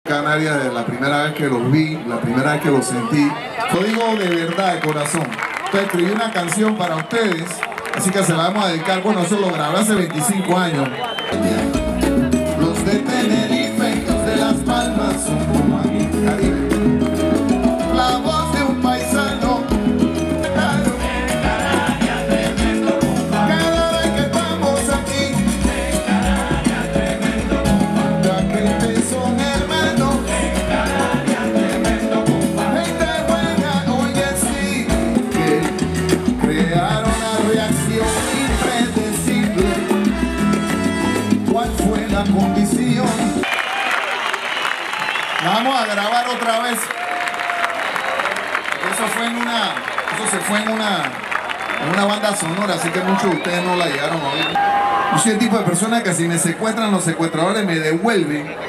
Canarias, de la primera vez que los vi, la primera vez que los sentí, lo digo de verdad, de corazón. Entonces escribí una canción para ustedes, así que se la vamos a dedicar. Bueno, eso lo grabé hace 25 años. Los de Tenerife, los de Las Palmas son como aquí, Caribe. La voz de un paisano. Cada vez que estamos aquí, ya que ustedes son hermanos. Gente buena, oye sí, que crearon la reacción impredecible. ¿Cuál fue la condición? La vamos a grabar otra vez. Eso se fue en una banda sonora, así que muchos de ustedes no la llegaron a oír. Yo soy el tipo de persona que si me secuestran, los secuestradores me devuelven